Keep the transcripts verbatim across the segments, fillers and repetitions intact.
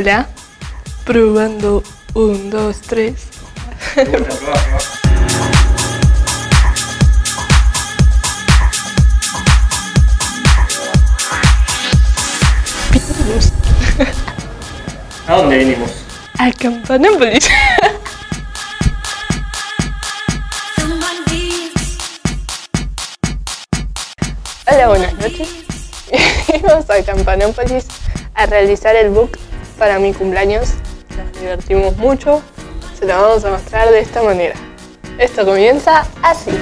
Hola, probando, un, dos, tres. ¿A dónde venimos? A Campanópolis. Hola, buenas noches. Vamos a Campanópolis a realizar el book para mi cumpleaños. Nos divertimos mucho. Se lo vamos a mostrar de esta manera. Esto comienza así.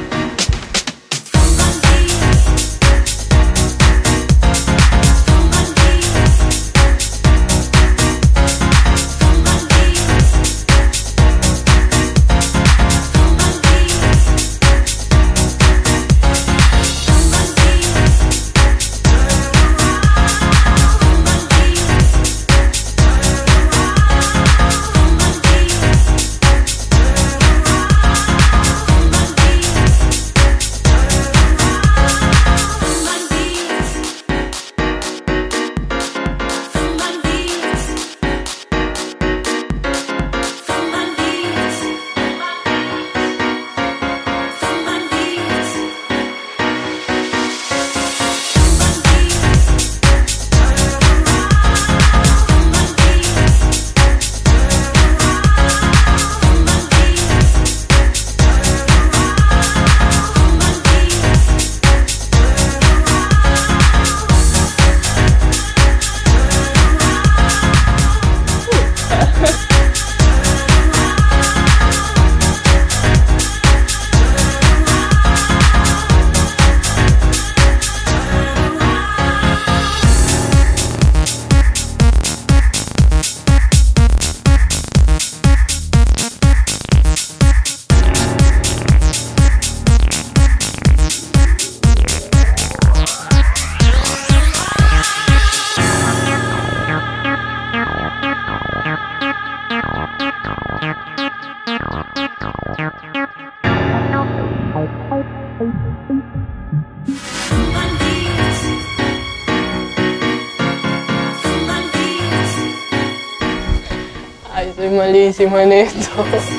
Ay, soy malísima en esto.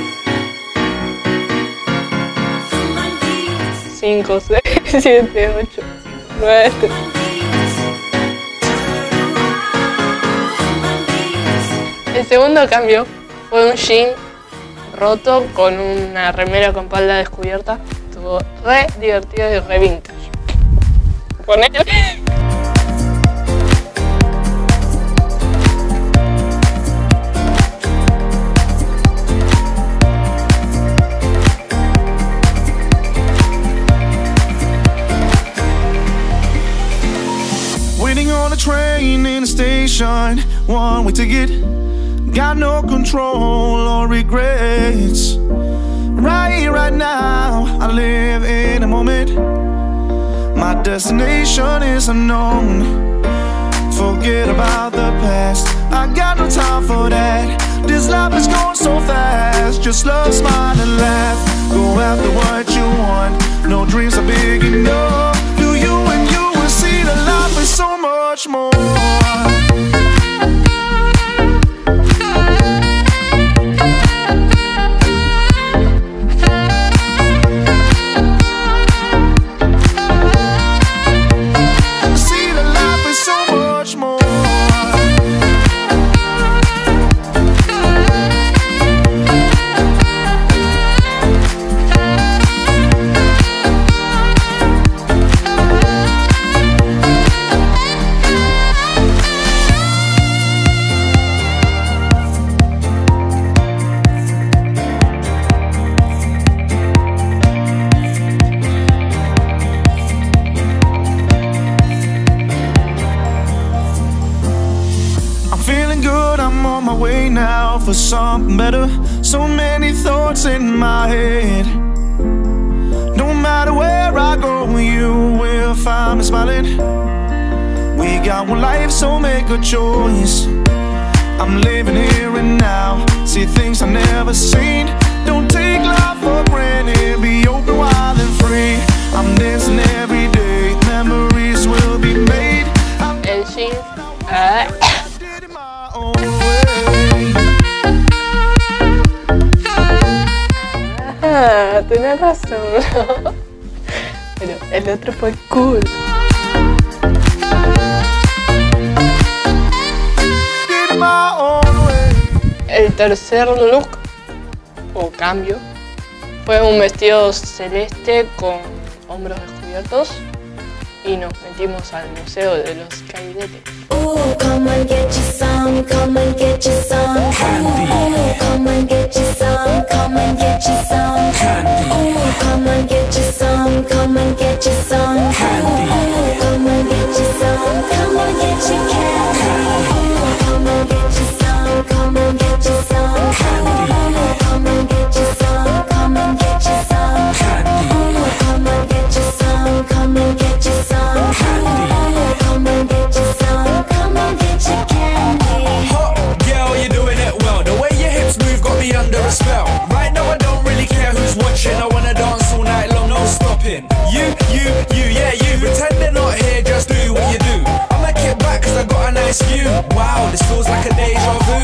cinco, seis, siete, ocho, nueve. El segundo cambio fue un jean roto con una remera con espalda descubierta. Estuvo re divertido y re vintage. Ponele. Waiting on a train in a station, one way ticket. Got no control or regrets. Right here, right now, I live in a moment. My destination is unknown. Forget about the past, I got no time for that. This life is going so fast. Just love, smile and laugh. Go after what you want. No dreams are big enough. Do you and you will see that life is so much more. I'm on my way now for something better. So many thoughts in my head. No matter where I go, you will find me smiling. We got one life, so make a choice. I'm living here and now. See things I've never seen. Don't take life for granted. Be open, wild and free. I'm dancing every day. Memories will be made. El jean. Ah. Way. tenés razón, ¿no? Pero el otro fue cool. El tercer look, o cambio, fue un vestido celeste con hombros descubiertos y nos metimos al museo de los cairetes. Ooh, come and get your some, come and get your some candy. Ooh, come and get your some, come and get your some candy. Ooh, come and get your some, come and get your some candy. Ooh, come and get your some, come and get your candy. Ooh, come and get your some, come and get your some candy. Ooh, come and get your some, come and get your some candy. Ooh, come and get your some, come and get your some candy. Ooh, come and get your some, come and get your candy. Hot girl, you're doing it well. The way your hips move got me under a spell. Right now I don't really care who's watching. I wanna dance all night long, no stopping. You, you, you, yeah, you. Pretend they're not here, just do what you do. I'ma kick back cause I got a nice view. Wow, this feels like a deja vu.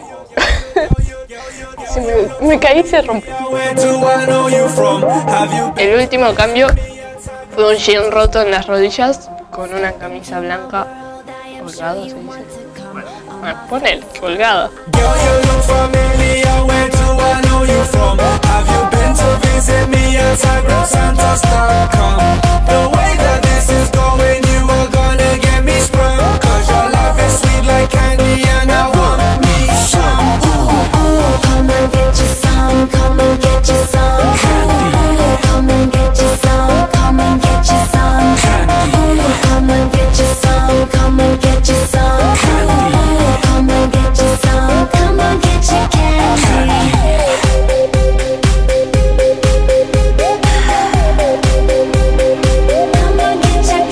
Si me, me caí y se rompió. Where do I know you from? Have you been? El último cambio fue un jean roto en las rodillas con una camisa blanca colgado, se dice. Bueno, bueno ponele, colgada. Girl, you look familiar. Where do I know you from? Have you been to visit me at Tiger Santos dot com? The way that this is going, you are gonna get me sprung. Cause your love is sweet like candy and I want me some. Ooh, come and get your some, come and get your some candy. Ooh, come and get your some, come and get your some candy. Ooh, come and get your some, come and get your some candy. Ooh, come and get your some, come and get your candy. Come and get your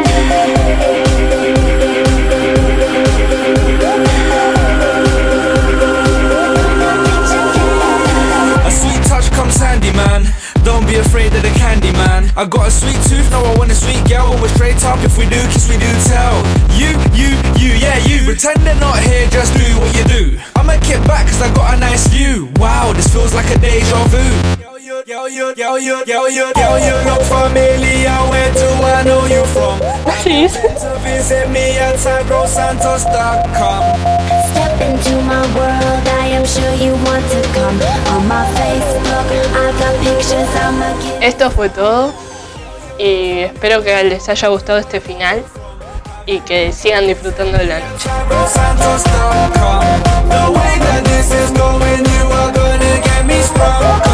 A sweet touch comes handy, man. Don't be afraid of the candy, man. I got a sweet tooth, now I want a sweet girl. We're straight up, if we do kiss, we do tell. You, you, you, yeah, you. Pretend they're not here, just do what you do. I'ma kick back cause I got a nice view. Wow, this feels like a deja vu. Yo, you, yo, you, yo, you, yo, you look familiar. Where do I know you from? Please. To visit me at Tiger Santos dot com. Step into my world, I am sure you want to come. On my Facebook, I got pictures, I'ma get. Esto fue todo y espero que les haya gustado este final y que sigan disfrutando de la noche. Tiger Santos dot com. The way that this is going, you are gonna get me sprung.